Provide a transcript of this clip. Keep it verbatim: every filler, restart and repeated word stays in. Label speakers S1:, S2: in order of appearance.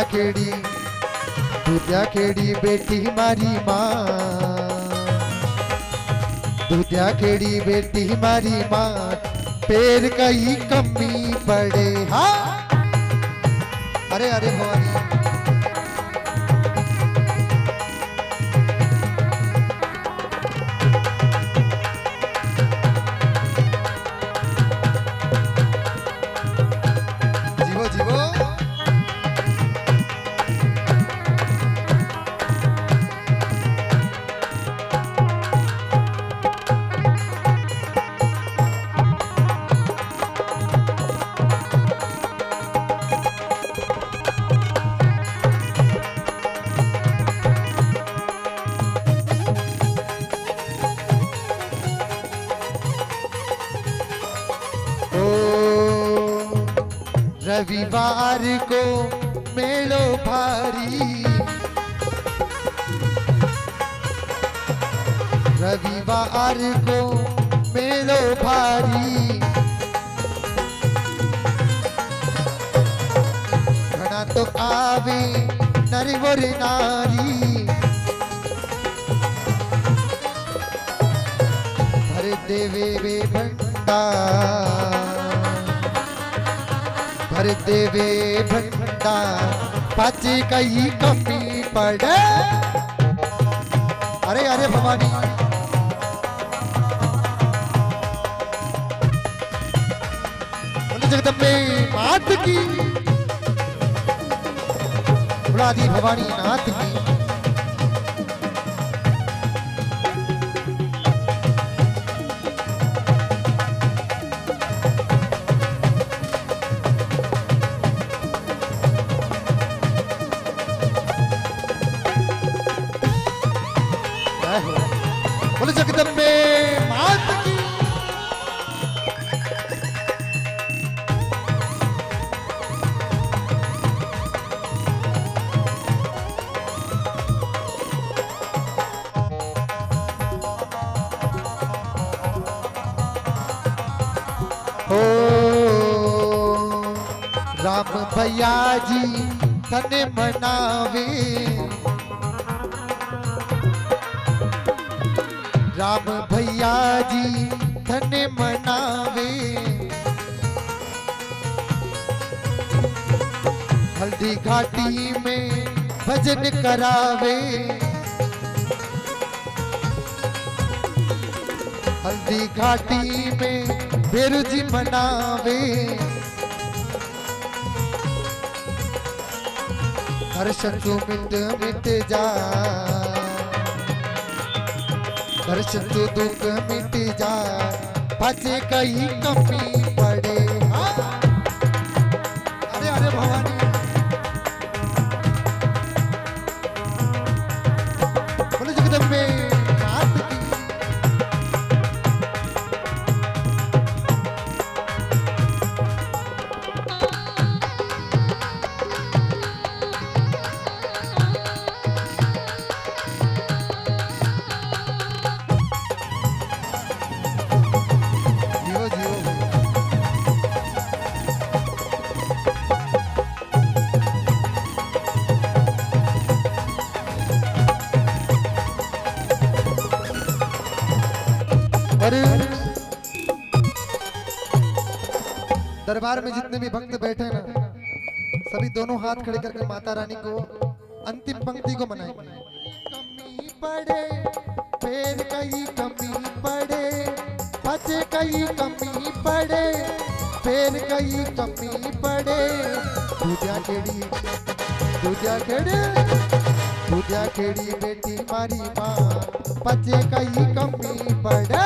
S1: खेड़ी दूजा खेड़ी बेटी मारी माँ, दूजा खेड़ी बेटी मारी माँ, पैर कहीं कमी पड़े। हाँ अरे अरे भवानी जीवो जीवो। रविवार को मेलो भारी, रविवार को मेलो भारी, घना तो आवे नर वर नारी, भर देवे वे भंडार, भर देवे भंडार, पाचे कहीं कमी पड़े। अरे अरे भवानी बोले जगदम्बे मात की, बुला दी भवानी नाथ की। बोले जगदम्बे मात की। ओ राम भैया जी तने मनावे, राम भैया जी धने मनावे, हल्दी घाटी में भजन करावे, हल्दी घाटी में बेरुजी मनावे, हर शत्रु मिट मिट जा, हर शत्रु दुख मिट जा, पाचे कहीं कमी पड़े। हाँ? अरे अरे भवानी बोले जगदम्बे मात की। दरबार में जितने भी भक्त बैठे ना, सभी दोनों हाथ खड़े करके माता रानी को अंतिम पंक्ति को मनाएंगे। कमी पड़े पैर कहीं कमी पड़े, बचे कहीं कमी पड़े, पैर कहीं कमी पड़े, दूजा खेड़ी दूजा खेड़े दूजा खेड़ी बेटी मारी माँ, बचे कहीं कमी पड़े।